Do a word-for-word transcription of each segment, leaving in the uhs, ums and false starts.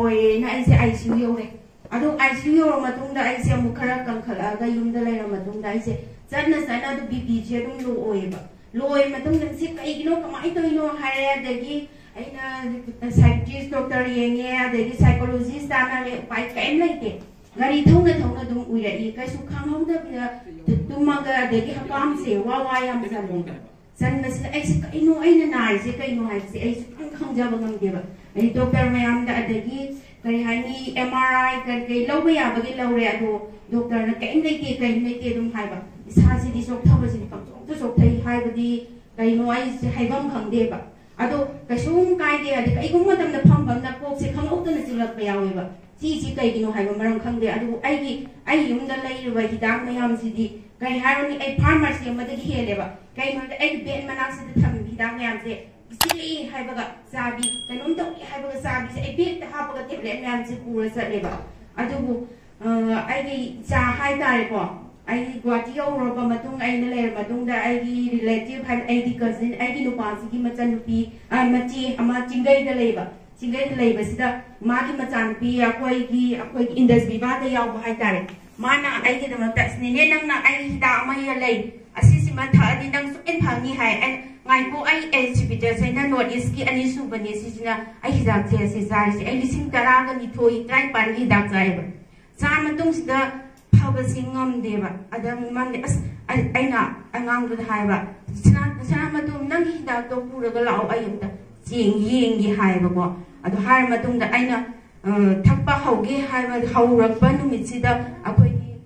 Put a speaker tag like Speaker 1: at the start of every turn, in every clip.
Speaker 1: loy na ai se I C U yo re adu I C U yo matungda ai se mu khara kangkhala ga yumda leira matungda ai se chana chana du B P je dum lo oi ba loi matungda si kai gino kamai toino hare adagi aina psychiatrist doctor yenge adagi psychologist ana le pai kaim laite gari thongna thongna dum uira i kai su khanghongda tumaga adagi hakam se wa wa yam samu san mas ai se kai no aina nai se kai no hai se ai su khang khangjaba ngamdeba ai doctor mayam da adagi kari hani M R I kar kai lawba ya bagi lawre ado doctor na kai nei ke kai nei ke dum hai ba isa si di sok thaba si kam to sok thai hai ba di kai no ai se hai bam khang de ba ado kai sum kai de adi kai gum matam na pham pham na kok se khang ok na silak ba yawe ba chi chi kai gi no hai ba maram khang de ado ai gi ai yum da lai ba hidang mayam si di kai haroni ai pharmacy ma da gi hele ba kai ma da ai ben manak se tham hidang mayam se sili hai ba ga sabi kanum to hai ba ga sabi se ai bit ha ba ga tablet mayam se pura sa le ba ado bu ai gi cha hai dai ko ai Guwahati yauroba matung ai na leir matung da ai gi relative hai ai di cousin ai gi nupa si gi machan nupi machi ama chingai da leiba chingai da leiba sida ma gi machan nupi akoi gi akoi gi industry ba da yau hai tare mana ai gi da ma ta sne ne nang na ai da ma ya lei asi si ma tha di nang su en phang ni hai an ngai ko ai exhibitor sai na north east ki ani su bani si sina ai hi da che si sai si ai lising tara ga ni thoi trai pan gi da chai ba sa matung sida haba singam deba ada man as aina angang du hai ba sana sana matung nang hi da to pura ga lao ai da jing ying gi hai ba ko adu hai matung da aina thakpa hauge hai ba haurak ba numit sida akoi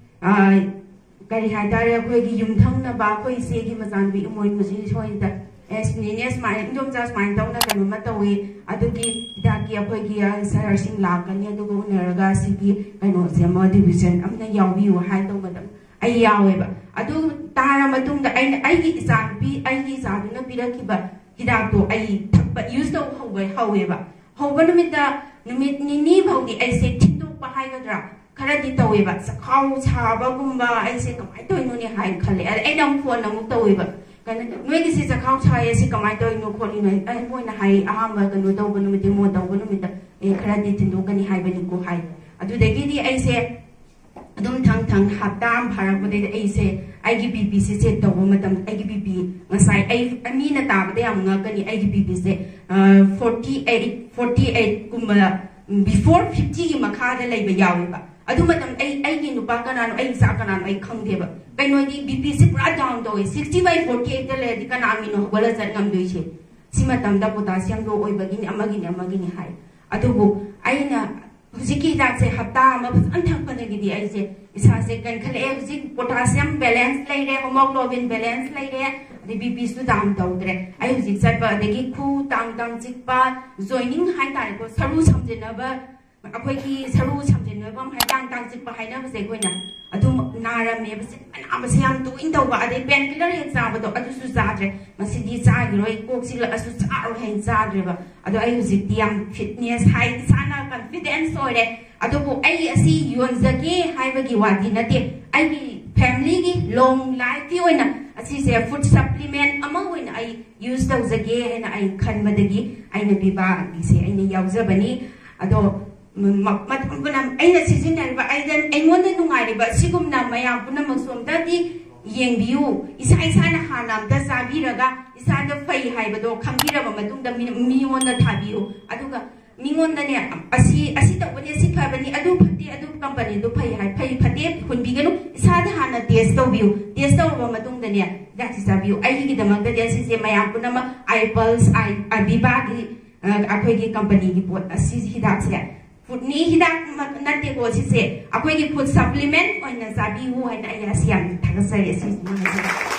Speaker 1: gi kari hai da ya koi gi yum thang na ba koi se gi mazan bi moi mu ji choi da es ni nes mai ndom jas mai tau na kan ma tawi adu gi da gi akoi gi sar sing la kan ya du go na ga si gi kaino se ma division amna yaw bi wa hai tau ma dam ai yawe ba adu tara ma tung da ai ai gi sa bi ai gi sa bi na bi ra ki ba ki da to ai thak ba use to ho ba hawe ba ho ba numit da numit ni ni bau di ai se tin do pa hai ga dra khara di tawi ba sa khau cha ba gum ba ai se kamai toi no ni hai khale ai nam phon na mu tawi ba kan noi gi si sa khau cha ye si kamai toi no khoni noi ai moi na hai a ma kan no taw ba no mi mo taw ba no mi ta e khara di tin do kan ni hai ba ni ko hai adu de gi di ai se adum thang thang haptam pharak ba de ai se ai gi B P se se taw ma tam ai gi B P ngasai ai ami na ta ba de am nga kan ni ai gi B P se forty-eight forty-eight kumba before fifty gi makha da lai ba yawi ba adu matam ai ai gi nu pa kana no ai sa kana no ai khang de ba kai no di B P se pura down do sixty by forty-eight da le di kana mi no wala zat ngam doi che si matam da potassium do oi ba gi ni amagi ni amagi ni hai adu bu ai na hujiki da se hapta ma an thang pa gi di ai se isa se kan khale e hujik potassium balance lai re hemoglobin balance lai re di B P su down do dre ai hujik sat ba de gi khu tang tang chik pa joining hai ta ko saru samje na ba akoi ki saru samje na ba hai tang tang chik pa hai na ba se koi na adu nara me ba se ana ba se am tu in do ba ade painkiller he cha ba do adu su za dre ma si di cha gi roi kok si la asu cha ro he cha dre ba adu ai hujik tiam fitness hai sana confidence oi re adu bu ai asi yon zage hai ba gi wadi na te ai gi family gi long life ti oina asi se food supplement ama oina ai use tau zage he na ai khan ma dagi ai na bi ba gi se ai na yaw za bani ado mat mat punam ai na season ba ai dan ai mon na nungai ri ba sigum na mayam punam som da di yeng biu isa isa na hanam da sa bi raga isa da fai hai ba do khang bi ra ba matung da mi mon na tha biu aduga mingon da ne asi asi ta bani asi pha bani adu phati adu company do phai hai phai phate hun bi ganu isa da hana test to biu test to ba matung da ne da si sa biu ai gi da mang da asi se mayam punam ai pulse ai abiba gi akhoi gi company gi pot asi hidak se food ni hidak na te ko si se akhoi gi food supplement oina sabi hu hai na ya siam thang sa ye si